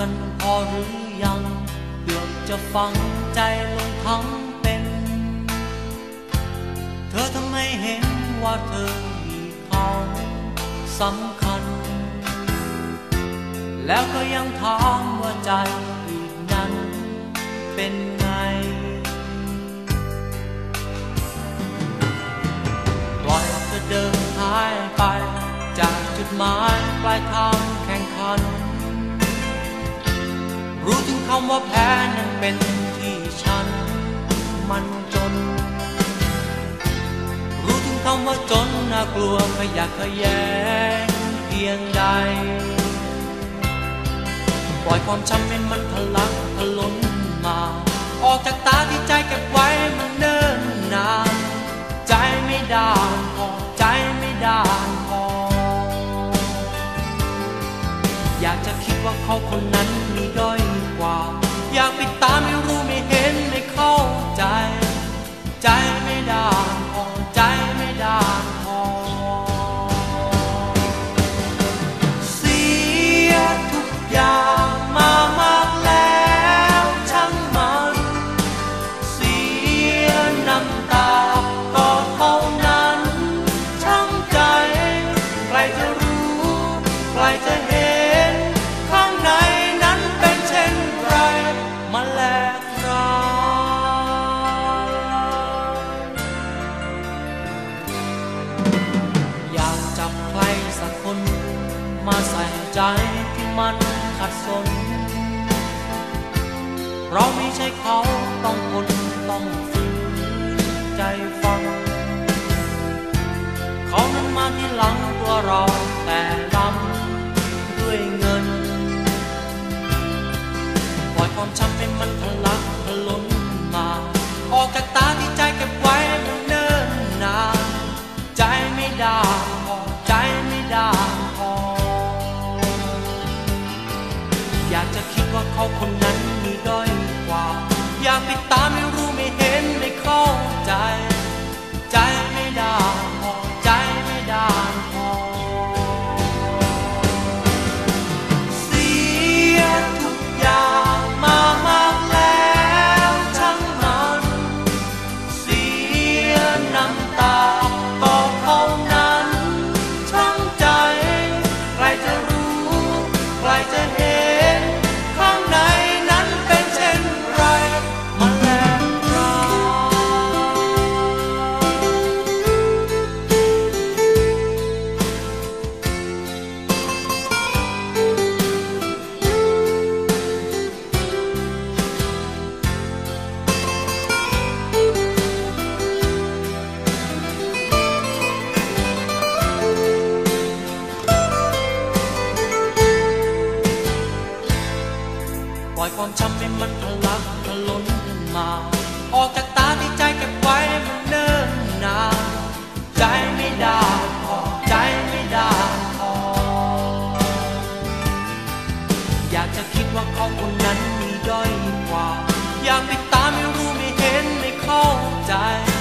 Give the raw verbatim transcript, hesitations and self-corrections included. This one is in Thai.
มันพอหรือยังเกือบจะฟังใจลงทั้งเป็นเธอทำไมเห็นว่าเธอมีเขาสำคัญแล้วก็ยังถามว่าใจอีกนั้นเป็นไงปล่อยเธอเดินหายไปจากจุดหมายปลายทางแข่งขันรู้ถึงคำว่าแพ้นั้นเป็นที่ฉันมันจนรู้ถึงคำว่าจนน่ากลัวขยะแขยงเพียงใดปล่อยความช้ำให้มันทะลักทะล้นมาออกจากตาที่ใจเก็บไว้มันเนิ่นนานใจไม่ได้พอใจไม่ได้พออยากจะคิดว่าเขาคนนั้นมีด้อยกว่าอยากปิดตาไม่รู้ไม่เห็นไม่เข้าใจใจไม่ได้พอใจไม่ได้พอเสียทุกอย่างมามากแล้วช่างมันเสียน้ำตาก็เท่านั้นช่างใจใครจะรู้ใครจะเห็นข้างในนั้นเป็นเช่นไรมาแลกเราอยากจับใครสักคนมาใส่ใจที่มันขัดสนเราไม่ใช่เขาต้องคนต้องฝืนใจฟังเขานั้นมาที่หลังตัวเราแต่ลำด้วยเงินปล่อยความช้ำให้มันทะลักทะล้นมาออกจากตาที่ใจเก็บไว้มันเนิ่นนานใจไม่ได้พอใจไม่ได้พออยากจะคิดว่าเขาคนนั้นมีด้อยกว่าอยากปิดตาไม่รู้ไม่เห็นไม่เข้าใจใจไม่ได้พอใจไม่ได้พอเสียทุกอย่างมามากแล้วช่างมันเสียน้ำตาก็เท่านั้นช่างใจใครจะรู้ใครจะเห็นข้างในนั้นเป็นเช่นไรมาแลกเราปล่อยความช้ำให้มันทะลักทะล้นมาออกจากตาที่ใจเก็บไว้มันเนิ่นนานใจไม่ได้พอใจไม่ได้พออยากจะคิดว่าเขาคนนั้นมีด้อยกว่าอยากปิดตาไม่รู้ไม่เห็นไม่เข้าใจ